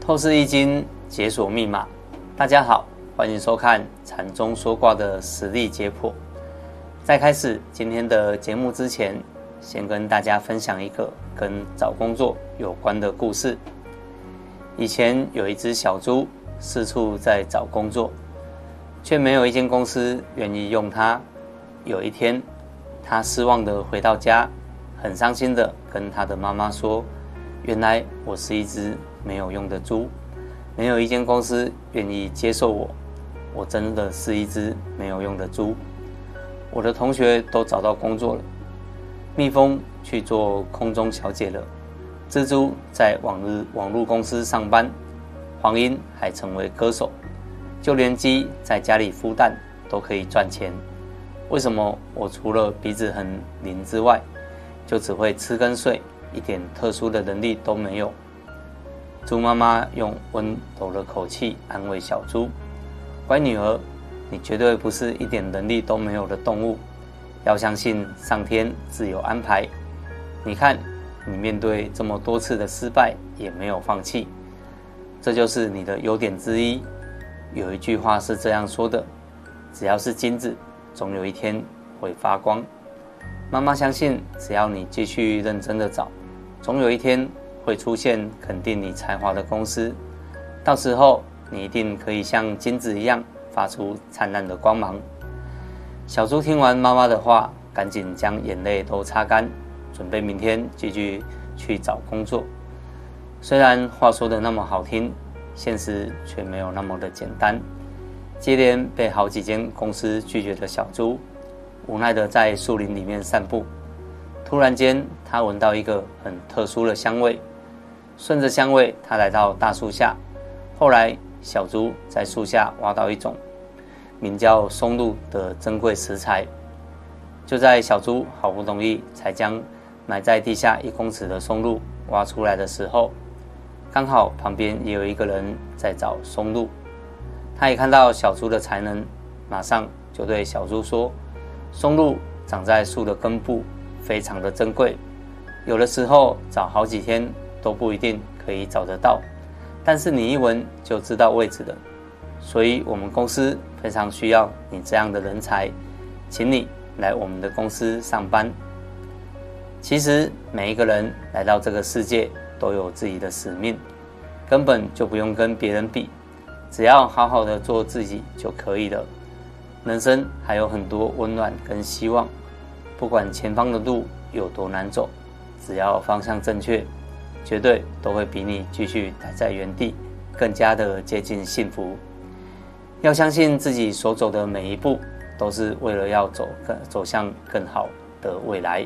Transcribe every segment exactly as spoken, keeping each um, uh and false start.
透视易经，解锁密码。大家好，欢迎收看禅中说卦的实力解剖。在开始今天的节目之前，先跟大家分享一个跟找工作有关的故事。以前有一只小猪，四处在找工作，却没有一间公司愿意用它。有一天，它失望地回到家，很伤心地跟他的妈妈说：原来我是一只没有用的猪，没有一间公司愿意接受我，我真的是一只没有用的猪。我的同学都找到工作了，蜜蜂去做空中小姐了，蜘蛛在网日网络公司上班，黄莺还成为歌手，就连鸡在家里孵蛋都可以赚钱。为什么我除了鼻子很灵之外，就只会吃跟睡，一点特殊的能力都没有？猪妈妈用温柔的口气安慰小猪：乖女儿，你绝对不是一点能力都没有的动物，要相信上天自有安排。你看，你面对这么多次的失败也没有放弃，这就是你的优点之一。有一句话是这样说的：只要是金子，总有一天会发光。妈妈相信，只要你继续认真的找，总有一天会出现肯定你才华的公司，到时候你一定可以像金子一样发出灿烂的光芒。小猪听完妈妈的话，赶紧将眼泪都擦干，准备明天继续去找工作。虽然话说的那么好听，现实却没有那么的简单。接连被好几间公司拒绝的小猪，无奈的在树林里面散步。突然间，他闻到一个很特殊的香味，顺着香味，他来到大树下。后来，小猪在树下挖到一种名叫松露的珍贵食材。就在小猪好不容易才将埋在地下一公尺的松露挖出来的时候，刚好旁边也有一个人在找松露。他也看到小猪的才能，马上就对小猪说：松露长在树的根部，非常的珍贵，有的时候找好几天都不一定可以找得到，但是你一闻就知道位置了。所以我们公司非常需要你这样的人才，请你来我们的公司上班。其实每一个人来到这个世界都有自己的使命，根本就不用跟别人比，只要好好的做自己就可以了。人生还有很多温暖跟希望，不管前方的路有多难走，只要方向正确，绝对都会比你继续待在原地更加的接近幸福。要相信自己所走的每一步都是为了要走更走向更好的未来。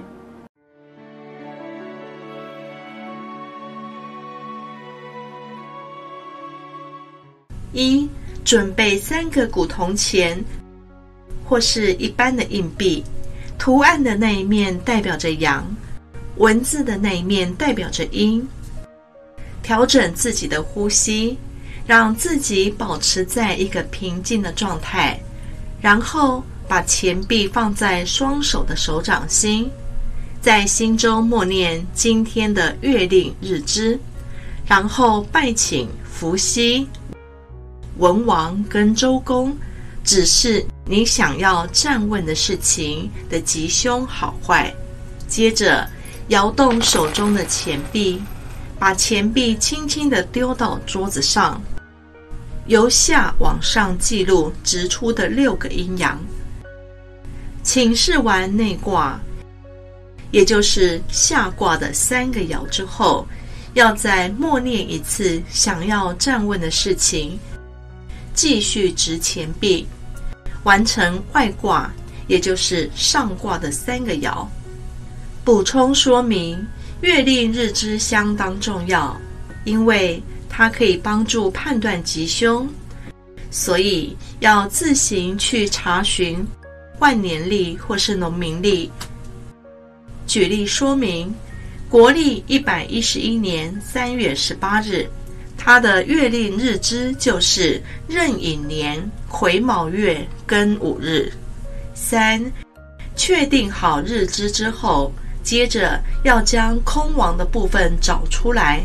一、准备三个古铜钱或是一般的硬币，图案的那一面代表着阳，文字的那一面代表着阴。调整自己的呼吸，让自己保持在一个平静的状态，然后把钱币放在双手的手掌心，在心中默念今天的月令日支，然后拜请伏羲、文王跟周公指示你想要站问的事情的吉凶好坏。接着摇动手中的钱币，把钱币轻轻地丢到桌子上，由下往上记录直出的六个阴阳。请示完内卦，也就是下卦的三个爻之后，要再默念一次想要站问的事情，继续执钱币，完成外卦，也就是上卦的三个爻。补充说明，月令日支相当重要，因为它可以帮助判断吉凶，所以要自行去查询万年历或是农民历。举例说明，国历一百一十一年三月十八日，它的月令日支就是壬寅年癸卯月庚午日。三、确定好日支之后，接着要将空亡的部分找出来，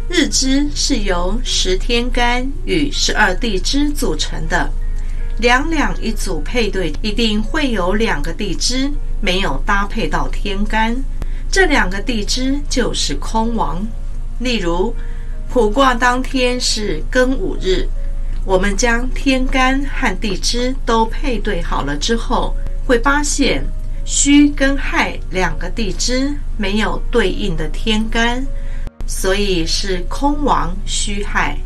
日支是由十天干与十二地支组成的，两两一组配对，一定会有两个地支没有搭配到天干，这两个地支就是空亡。例如卜卦当天是庚午日，我们将天干和地支都配对好了之后，会发现戌跟亥两个地支没有对应的天干，所以是空亡戌亥。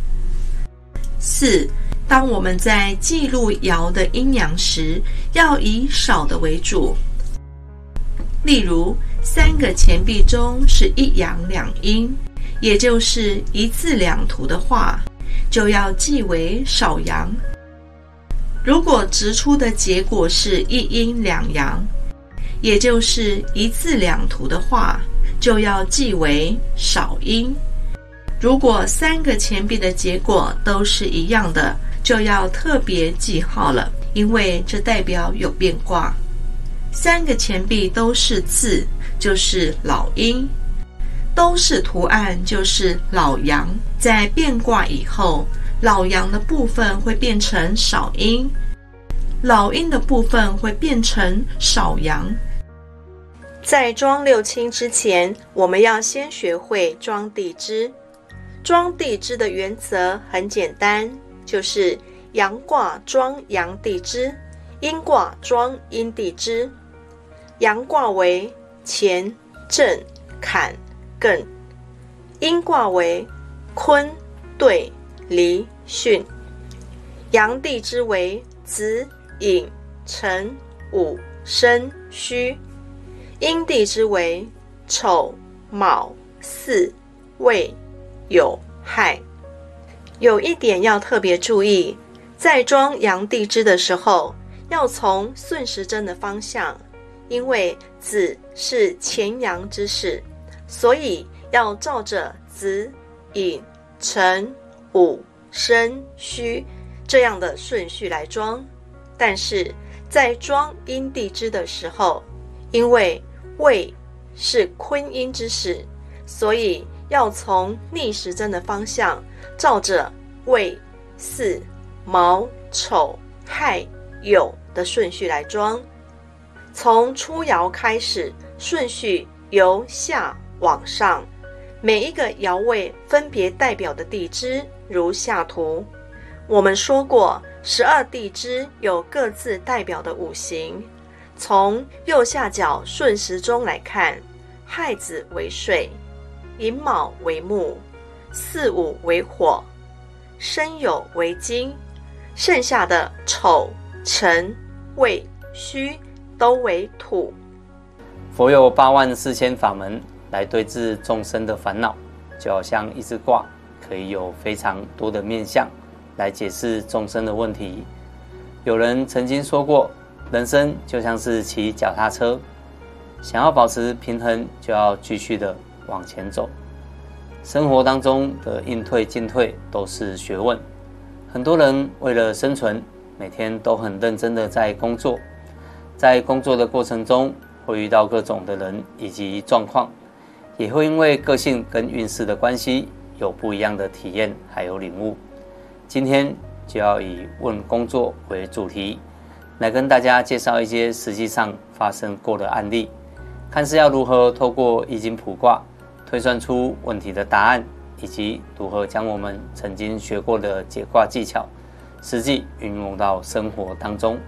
四，当我们在记录爻的阴阳时，要以少的为主。例如三个钱币中是一阳两阴，也就是一字两图的话，就要记为少阳。如果直出的结果是一阴两阳，也就是一字两图的话，就要记为少阴。如果三个钱币的结果都是一样的，就要特别记号了，因为这代表有变卦。三个钱币都是字，就是老阴；都是图案，就是老阳。在变卦以后，老阳的部分会变成少阴，老阴的部分会变成少阳。在装六亲之前，我们要先学会装地支。装地支的原则很简单，就是阳卦装阳地支，阴卦装阴地支。阳卦为乾、震、坎、艮，阴卦为坤、兑、离、巽。阳地支为子、寅、辰、午、申、戌。阴地支为丑、卯、巳、未、酉、亥。有一点要特别注意，在装阳地支的时候，要从顺时针的方向，因为子是前阳之势，所以要照着子、寅、辰、午、申、戌这样的顺序来装。但是在装阴地支的时候，因为未是坤阴之势，所以要从逆时针的方向，照着未、巳、卯、丑、亥、酉的顺序来装。从初爻开始，顺序由下往上，每一个爻位分别代表的地支如下图。我们说过，十二地支有各自代表的五行。从右下角顺时钟来看，亥子为水，寅卯为木，巳午为火，申酉为金，剩下的丑、辰、未、戌都为土。 佛有八万四千法门来对治众生的烦恼，就好像一只卦可以有非常多的面向来解释众生的问题。有人曾经说过，人生就像是骑脚踏车，想要保持平衡，就要继续的往前走。生活当中的应退进退都是学问，很多人为了生存，每天都很认真的在工作，在工作的过程中会遇到各种的人以及状况，也会因为个性跟运势的关系有不一样的体验还有领悟。今天就要以问工作为主题，来跟大家介绍一些实际上发生过的案例，看是要如何透过易经卜卦推算出问题的答案，以及如何将我们曾经学过的解卦技巧实际运用到生活当中。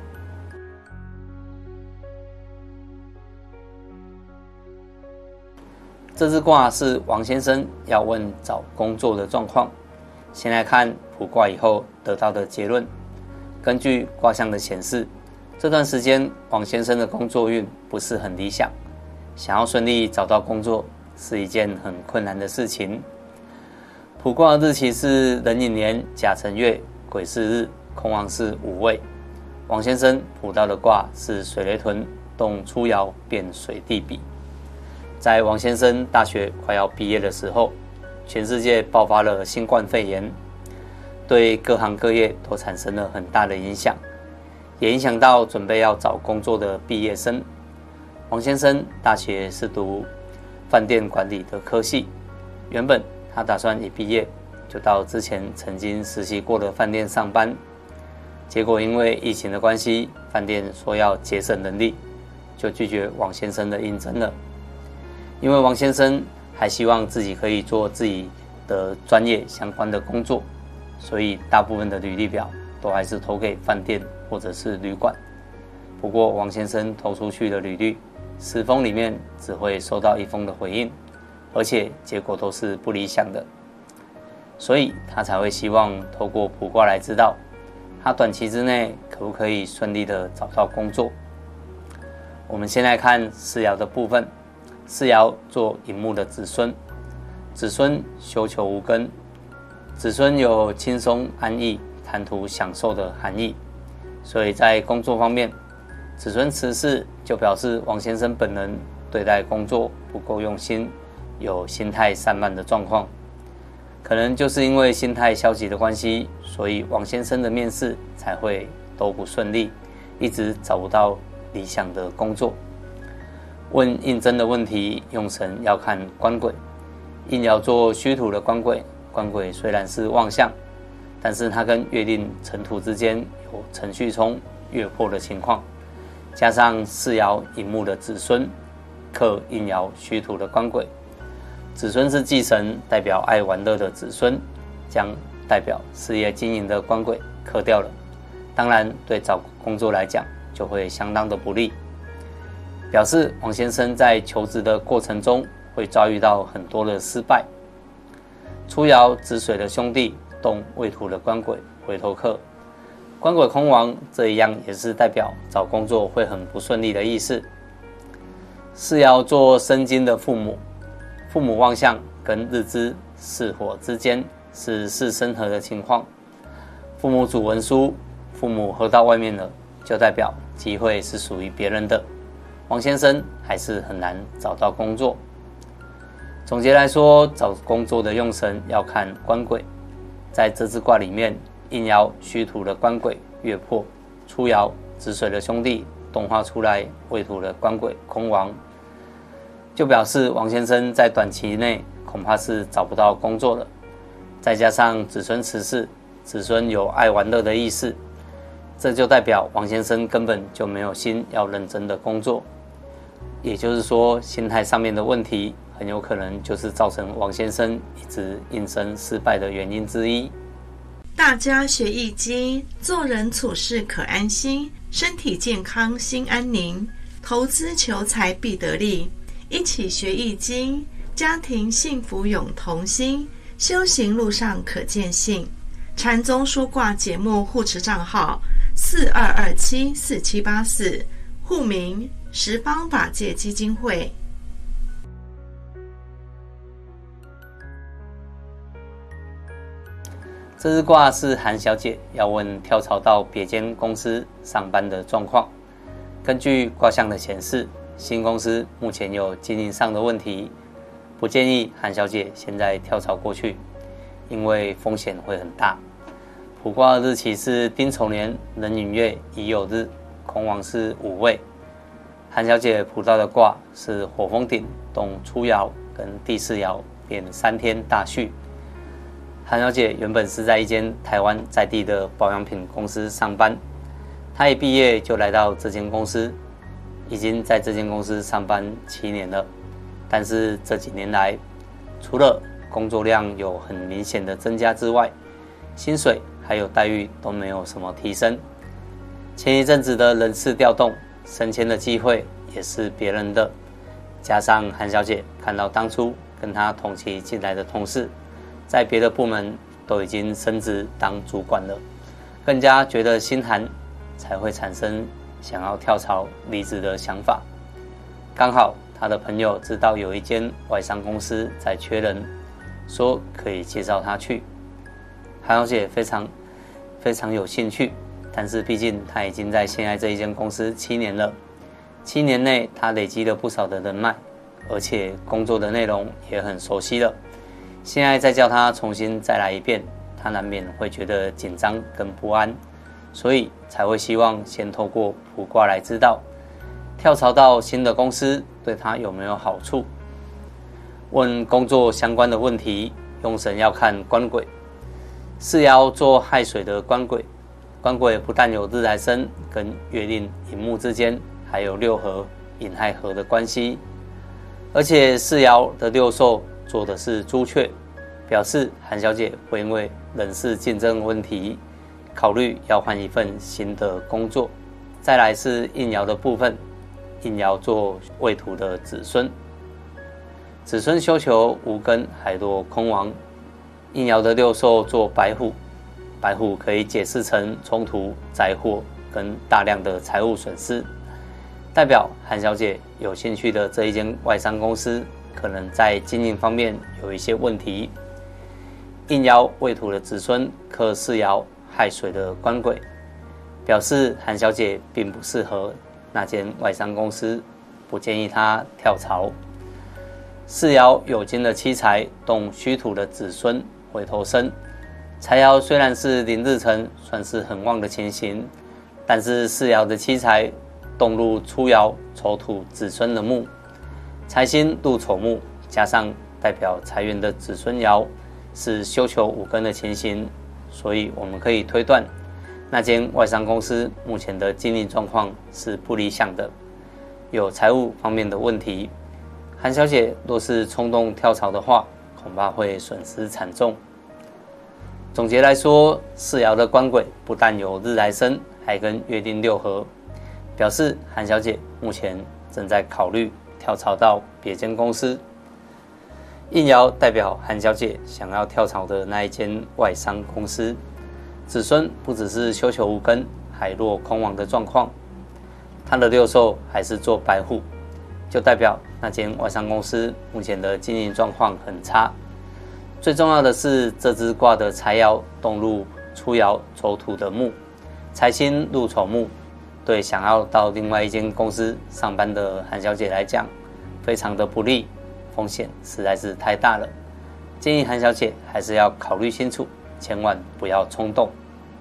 这支卦是王先生要问找工作的状况。先来看卜卦以后得到的结论。根据卦象的显示，这段时间王先生的工作运不是很理想，想要顺利找到工作是一件很困难的事情。卜卦的日期是壬寅年甲辰月癸巳日，空亡是午未。王先生卜到的卦是水雷屯动初爻变水地比。在王先生大学快要毕业的时候，全世界爆发了新冠肺炎，对各行各业都产生了很大的影响，也影响到准备要找工作的毕业生。王先生大学是读饭店管理的科系，原本他打算一毕业就到之前曾经实习过的饭店上班，结果因为疫情的关系，饭店说要节省人力，就拒绝王先生的应征了。因为王先生还希望自己可以做自己的专业相关的工作，所以大部分的履历表都还是投给饭店或者是旅馆。不过王先生投出去的履历，十封里面只会收到一封的回应，而且结果都是不理想的，所以他才会希望透过卜卦来知道他短期之内可不可以顺利的找到工作。我们先来看世爻的部分，世爻做寅木的子孙，子孙修求无根，子孙有轻松安逸、贪图享受的含义，所以在工作方面，子孙辞世就表示王先生本人对待工作不够用心，有心态散漫的状况。可能就是因为心态消极的关系，所以王先生的面试才会都不顺利，一直找不到理想的工作。问应征的问题，用神要看官鬼，应爻做虚土的官鬼，官鬼虽然是旺相，但是它跟月令辰土之间有辰戌冲月破的情况，加上世爻寅木的子孙克应爻虚土的官鬼，子孙是忌神，代表爱玩乐的子孙，将代表事业经营的官鬼克掉了。当然，对找工作来讲，就会相当的不利，表示王先生在求职的过程中会遭遇到很多的失败。初爻子水的兄弟动未土的官鬼回头克，官鬼空亡，这一样也是代表找工作会很不顺利的意思。世爻做申金的父母，父母旺相跟日支巳火之间是巳申合的情况，父母主文书，父母合到外面了，就代表机会是属于别人的，王先生还是很难找到工作。总结来说，找工作的用神要看官鬼，在这支卦里面，应爻虚土的官鬼月破，初爻子水的兄弟动画出来未土的官鬼空亡，就表示王先生在短期内恐怕是找不到工作了。再加上子孙辞世，子孙有爱玩乐的意思，这就代表王先生根本就没有心要认真的工作。也就是说，心态上面的问题很有可能就是造成王先生一直应征失败的原因之一。 大家学易经，做人处事可安心，身体健康心安宁，投资求财必得利。一起学易经，家庭幸福永同心，修行路上可见信。禅宗说卦节目护持账号四二二七四七八四，户名十方法界基金会。 这支卦是韩小姐要问跳槽到别间公司上班的状况。根据卦象的显示，新公司目前有经营上的问题，不建议韩小姐现在跳槽过去，因为风险会很大。卜卦的日期是丁丑年壬寅月乙酉日，空亡是午未。韩小姐卜到的卦是火风鼎动初爻跟第四爻变三天大戌。韩小姐原本是在一间台湾在地的保养品公司上班，她一毕业就来到这间公司，已经在这间公司上班七年了。但是这几年来，除了工作量有很明显的增加之外，薪水还有待遇都没有什么提升。前一阵子的人事调动，升迁的机会也是别人的，加上韩小姐看到当初跟她同期进来的同事在别的部门都已经升职当主管了，更加觉得心寒，才会产生想要跳槽离职的想法。刚好他的朋友知道有一间外商公司在缺人，说可以介绍他去。韩小姐非常非常有兴趣，但是毕竟他已经在现在这一间公司七年了，七年内他累积了不少的人脉，而且工作的内容也很熟悉了。现在再叫他重新再来一遍，他难免会觉得紧张跟不安，所以才会希望先透过卜卦来知道跳槽到新的公司对他有没有好处。问工作相关的问题， 用神要看官鬼。巳爻做亥水的官鬼，官鬼不但有日来生跟月令寅木之间还有六合寅亥合的关系，而且巳爻的六寿做的是朱雀，表示韩小姐会因为人事竞争问题考虑要换一份新的工作。再来是应爻的部分，应爻做未土的子孙，子孙修求无根还落空亡。应爻的六寿做白虎，白虎可以解释成冲突、灾祸跟大量的财务损失，代表韩小姐有兴趣的这一间外商公司可能在经营方面有一些问题。应爻未土的子孙克巳爻亥水的官鬼，表示韩小姐并不适合那间外商公司，不建议她跳槽。巳爻有金的妻财动虚土的子孙回头生，财爻虽然是临日辰，算是很旺的情形，但是巳爻的妻财动入初爻丑土子孙的木，财星入丑木，加上代表财源的子孙爻是修求五根的情形，所以我们可以推断那间外商公司目前的经营状况是不理想的，有财务方面的问题。韩小姐若是冲动跳槽的话，恐怕会损失惨重。总结来说，巳爻的官鬼不但有日来生，还跟月令六合，表示韩小姐目前正在考虑跳槽到别间公司。应爻代表韩小姐想要跳槽的那一间外商公司，子孙不只是修求无根，还落空亡的状况。她的六寿还是做白虎，就代表那间外商公司目前的经营状况很差。最重要的是，这支卦的财爻动入初爻丑土的木，财星入丑木，对想要到另外一间公司上班的韩小姐来讲，非常的不利，风险实在是太大了。建议韩小姐还是要考虑清楚，千万不要冲动。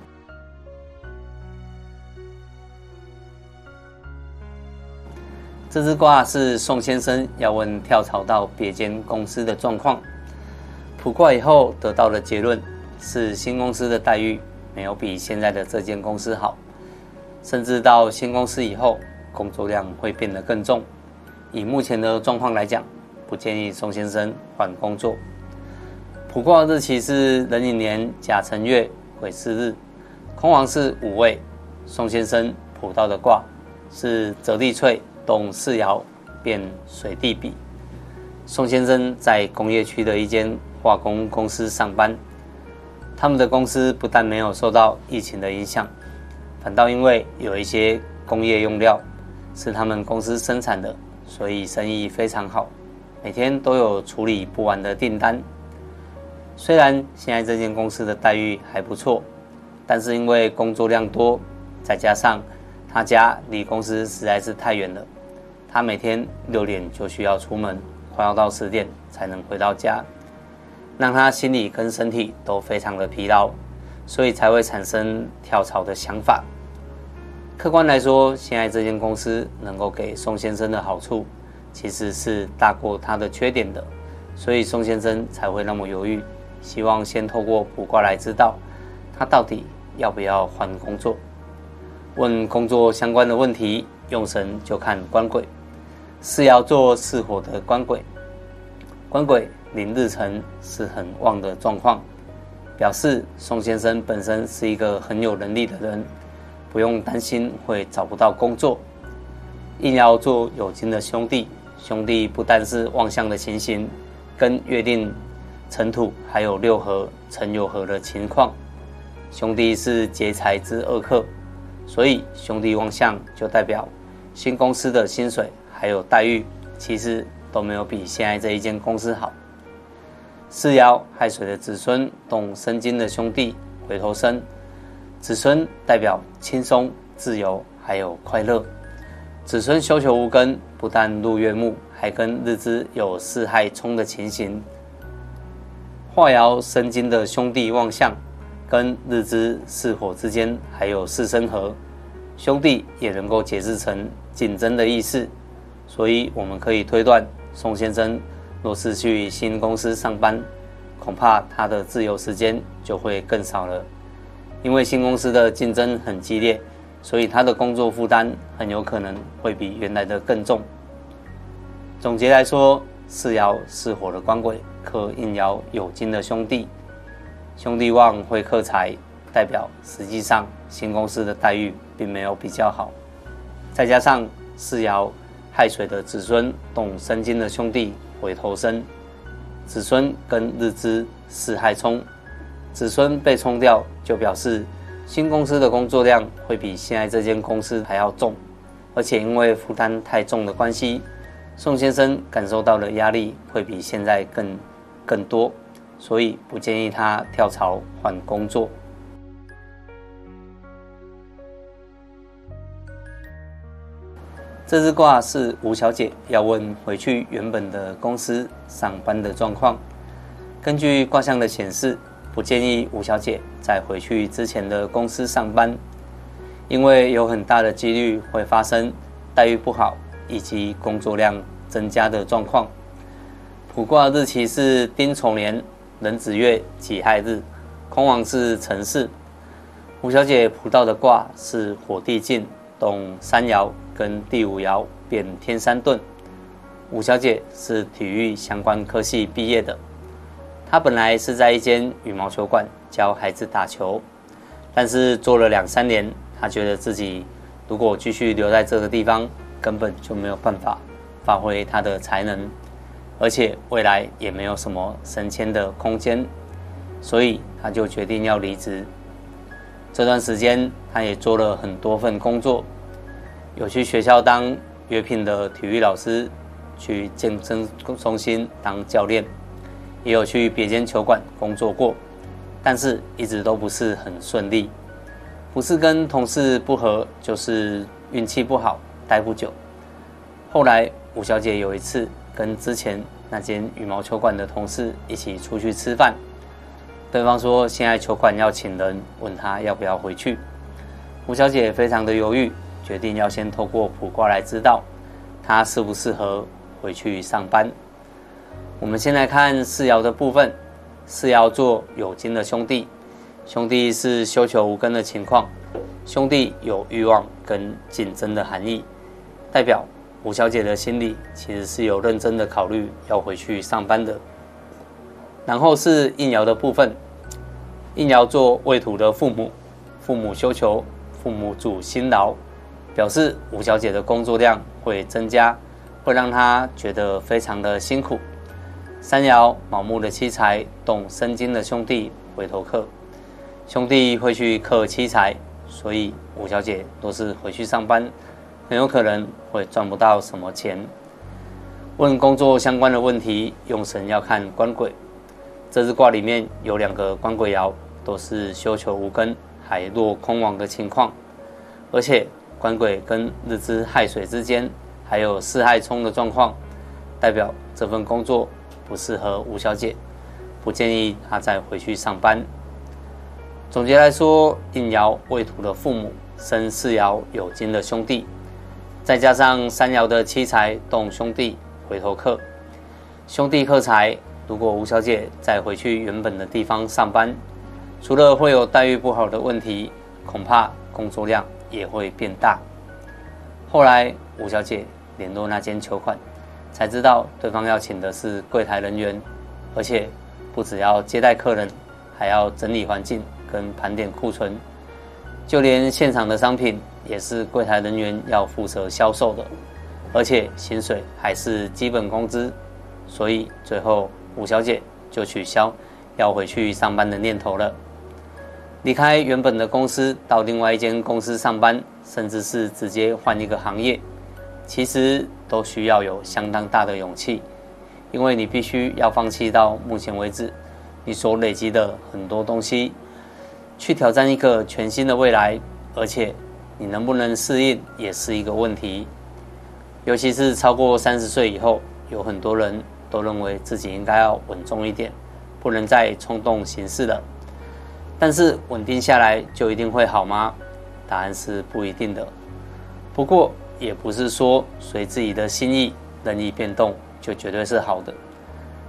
这支卦是宋先生要问跳槽到别间公司的状况。卜卦以后得到的结论是，新公司的待遇没有比现在的这间公司好，甚至到新公司以后，工作量会变得更重。以目前的状况来讲，不建议宋先生换工作。卜卦日期是壬寅年甲辰月癸巳日，空亡是午未。宋先生卜到的卦是泽地翠动巳爻变水地比。宋先生在工业区的一间化工公司上班，他们的公司不但没有受到疫情的影响，反倒因为有一些工业用料是他们公司生产的，所以生意非常好，每天都有处理不完的订单。虽然现在这间公司的待遇还不错，但是因为工作量多，再加上他家离公司实在是太远了，他每天六点就需要出门，快要到十点才能回到家，让他心理跟身体都非常的疲劳，所以才会产生跳槽的想法。客观来说，现在这间公司能够给宋先生的好处，其实是大过他的缺点的，所以宋先生才会那么犹豫，希望先透过卜卦来知道他到底要不要换工作。问工作相关的问题，用神就看官鬼。巳爻做巳火的官鬼，官鬼临日辰是很旺的状况，表示宋先生本身是一个很有能力的人，不用担心会找不到工作。应爻做有金的兄弟，兄弟不但是旺相的情形，跟月令辰土还有六合辰酉合的情况，兄弟是劫财之二克，所以兄弟旺相就代表新公司的薪水还有待遇其实都没有比现在这一间公司好。巳爻亥水的子孙动申金的兄弟回头生，子孙代表轻松自由还有快乐。子孙修求无根，不但入月木，还跟日支有巳亥冲的情形。化爻申金的兄弟旺相，跟日支巳火之间还有巳申合，兄弟也能够解释成竞争的意思。所以我们可以推断，宋先生若是去新公司上班， 恐怕他的自由时间就会更少了。因为新公司的竞争很激烈，所以他的工作负担很有可能会比原来的更重。总结来说，巳爻是火的官鬼，克应爻有金的兄弟，兄弟旺会克财，代表实际上新公司的待遇并没有比较好。再加上巳爻亥水的子孙动申金的兄弟回头生，子孙跟日支巳亥冲，子孙被冲掉，就表示新公司的工作量会比现在这间公司还要重，而且因为负担太重的关系，宋先生感受到的压力会比现在更更多，所以不建议他跳槽换工作。这支卦是吴小姐要问回去原本的公司上班的状况。根据卦象的显示，不建议吴小姐在回去之前的公司上班，因为有很大的几率会发生待遇不好以及工作量增加的状况。卜卦日期是丁丑年壬子月己亥日，空亡是辰巳。吴小姐卜到的卦是火地进动三爻跟第五爻变天山遁。吴小姐是体育相关科系毕业的，她本来是在一间羽毛球馆教孩子打球，但是做了两三年，她觉得自己如果继续留在这个地方，根本就没有办法发挥她的才能，而且未来也没有什么升迁的空间，所以她就决定要离职。这段时间，她也做了很多份工作，有去学校当约聘的体育老师，去健身中心当教练，也有去别间球馆工作过，但是一直都不是很顺利，不是跟同事不合，就是运气不好，待不久。后来吴小姐有一次跟之前那间羽毛球馆的同事一起出去吃饭，对方说现在球馆要请人，问她要不要回去。吴小姐非常的犹豫，决定要先透过卜卦来知道她适不适合回去上班。我们先来看巳爻的部分，巳爻座有金的兄弟，兄弟是休囚无根的情况，兄弟有欲望跟竞争的含义，代表吴小姐的心里其实是有认真的考虑要回去上班的。然后是应爻的部分，应爻座未土的父母，父母休囚，父母主辛劳，表示吴小姐的工作量会增加，会让她觉得非常的辛苦。三爻卯木的妻财动申金的兄弟回头克，兄弟会去克妻财，所以吴小姐都是回去上班，很有可能会赚不到什么钱。问工作相关的问题，用神要看官鬼。这支卦里面有两个官鬼爻，都是休囚无根，还落空亡的情况，而且官鬼跟日支亥水之间还有巳亥冲的状况，代表这份工作不适合吴小姐，不建议她再回去上班。总结来说，应爻未土的父母生巳爻有金的兄弟，再加上三爻的妻财动兄弟回头克，兄弟克财。如果吴小姐再回去原本的地方上班，除了会有待遇不好的问题，恐怕工作量也会变大。后来吴小姐联络那间球馆，才知道对方要请的是柜台人员，而且不只要接待客人，还要整理环境跟盘点库存，就连现场的商品也是柜台人员要负责销售的，而且薪水还是基本工资，所以最后吴小姐就取消要回去上班的念头了。离开原本的公司到另外一间公司上班，甚至是直接换一个行业，其实都需要有相当大的勇气，因为你必须要放弃到目前为止你所累积的很多东西，去挑战一个全新的未来，而且你能不能适应也是一个问题。尤其是超过三十岁以后，有很多人都认为自己应该要稳重一点，不能再冲动行事了。但是稳定下来就一定会好吗？答案是不一定的。不过也不是说随自己的心意任意变动就绝对是好的。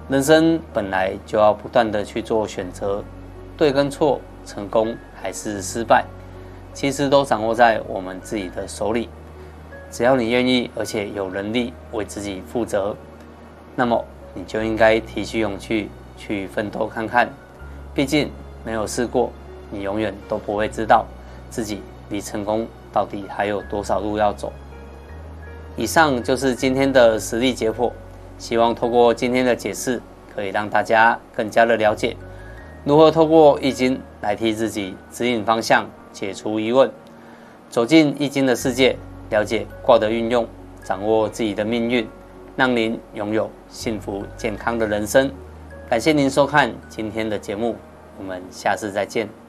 人生本来就要不断的去做选择，对跟错，成功还是失败，其实都掌握在我们自己的手里。只要你愿意，而且有能力为自己负责，那么你就应该提起勇气去奋斗看看。毕竟没有试过，你永远都不会知道自己离成功到底还有多少路要走。以上就是今天的实力解剖，希望透过今天的解释，可以让大家更加的了解如何透过易经来替自己指引方向，解除疑问，走进易经的世界，了解卦的运用，掌握自己的命运，让您拥有幸福健康的人生。感谢您收看今天的节目，我们下次再见。